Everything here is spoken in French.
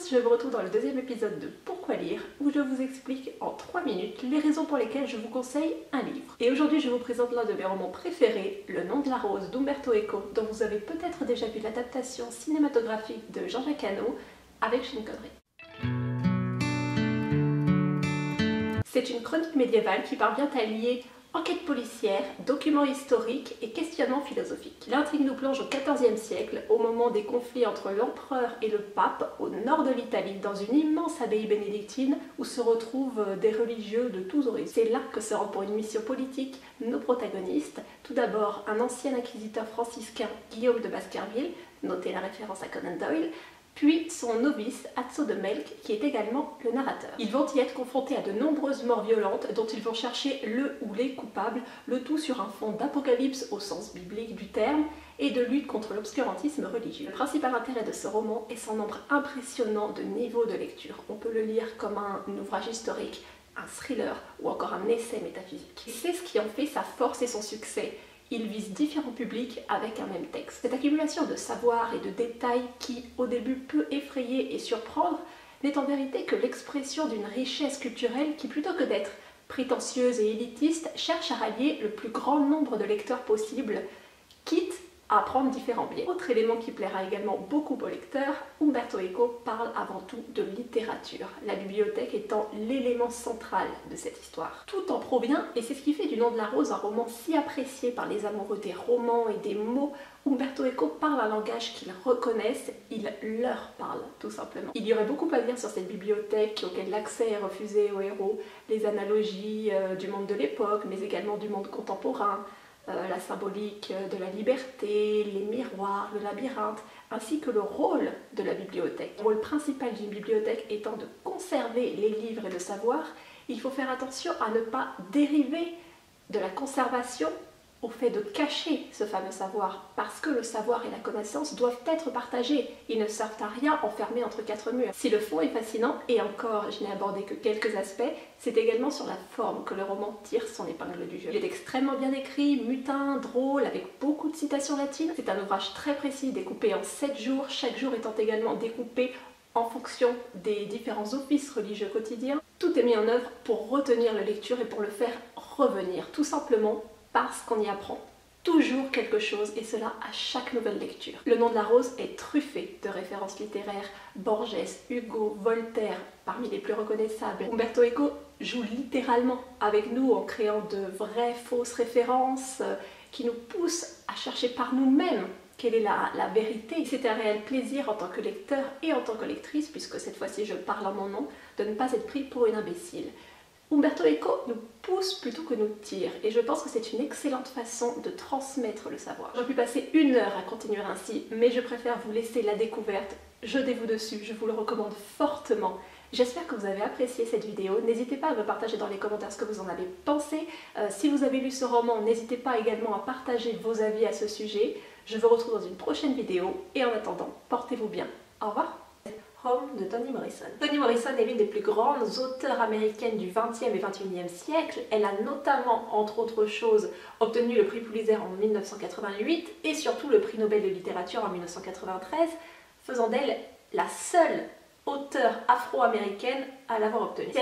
tous, je vous retrouve dans le deuxième épisode de Pourquoi lire, où je vous explique en 3 minutes les raisons pour lesquelles je vous conseille un livre. Et aujourd'hui je vous présente l'un de mes romans préférés, Le nom de la rose d'Umberto Eco, dont vous avez peut-être déjà vu l'adaptation cinématographique de Jean-Jacques Hano avec Sean Connery. C'est une chronique médiévale qui parvient à lier enquête policière, documents historiques et questionnements philosophiques. L'intrigue nous plonge au XIVe siècle, au moment des conflits entre l'empereur et le pape, au nord de l'Italie, dans une immense abbaye bénédictine où se retrouvent des religieux de tous horizons. C'est là que se rendent pour une mission politique nos protagonistes. Tout d'abord, un ancien inquisiteur franciscain, Guillaume de Baskerville, notez la référence à Conan Doyle, puis son novice, Atso de Melk, qui est également le narrateur. Ils vont y être confrontés à de nombreuses morts violentes dont ils vont chercher le ou les coupables, le tout sur un fond d'apocalypse au sens biblique du terme et de lutte contre l'obscurantisme religieux. Le principal intérêt de ce roman est son nombre impressionnant de niveaux de lecture. On peut le lire comme un ouvrage historique, un thriller ou encore un essai métaphysique. Et c'est ce qui en fait sa force et son succès. Il vise différents publics avec un même texte. Cette accumulation de savoir et de détails qui, au début, peut effrayer et surprendre, n'est en vérité que l'expression d'une richesse culturelle qui, plutôt que d'être prétentieuse et élitiste, cherche à rallier le plus grand nombre de lecteurs possible, quitte à prendre différents biais. Autre élément qui plaira également beaucoup aux lecteurs, Umberto Eco parle avant tout de littérature, la bibliothèque étant l'élément central de cette histoire. Tout en provient, et c'est ce qui fait du Nom de la Rose un roman si apprécié par les amoureux des romans et des mots. Umberto Eco parle un langage qu'ils reconnaissent, il leur parle tout simplement. Il y aurait beaucoup à dire sur cette bibliothèque auquel l'accès est refusé aux héros, les analogies du monde de l'époque, mais également du monde contemporain, la symbolique de la liberté, les miroirs, le labyrinthe, ainsi que le rôle de la bibliothèque. Le rôle principal d'une bibliothèque étant de conserver les livres et le savoir, il faut faire attention à ne pas dériver de la conservation au fait de cacher ce fameux savoir, parce que le savoir et la connaissance doivent être partagés. Ils ne servent à rien enfermés entre quatre murs. Si le fond est fascinant, et encore je n'ai abordé que quelques aspects, c'est également sur la forme que le roman tire son épingle du jeu. Il est extrêmement bien écrit, mutin, drôle, avec beaucoup de citations latines. C'est un ouvrage très précis, découpé en 7 jours, chaque jour étant également découpé en fonction des différents offices religieux quotidiens. Tout est mis en œuvre pour retenir la lecture et pour le faire revenir, tout simplement parce qu'on y apprend toujours quelque chose, et cela à chaque nouvelle lecture. Le Nom de la Rose est truffé de références littéraires, Borges, Hugo, Voltaire, parmi les plus reconnaissables. Umberto Eco joue littéralement avec nous en créant de vraies fausses références qui nous poussent à chercher par nous-mêmes quelle est la vérité. C'est un réel plaisir en tant que lecteur et en tant que lectrice, puisque cette fois-ci je parle en mon nom, de ne pas être pris pour une imbécile. Umberto Eco nous pousse plutôt que nous tire, et je pense que c'est une excellente façon de transmettre le savoir. J'aurais pu passer 1 heure à continuer ainsi, mais je préfère vous laisser la découverte. Jetez-vous dessus, je vous le recommande fortement. J'espère que vous avez apprécié cette vidéo. N'hésitez pas à me partager dans les commentaires ce que vous en avez pensé. Si vous avez lu ce roman, n'hésitez pas également à partager vos avis à ce sujet. Je vous retrouve dans une prochaine vidéo, et en attendant, portez-vous bien. Au revoir. Home de Toni Morrison. Toni Morrison est l'une des plus grandes auteurs américaines du XXe et XXIe siècle. Elle a notamment, entre autres choses, obtenu le prix Pulitzer en 1988 et surtout le prix Nobel de littérature en 1993, faisant d'elle la seule auteure afro-américaine à l'avoir obtenu.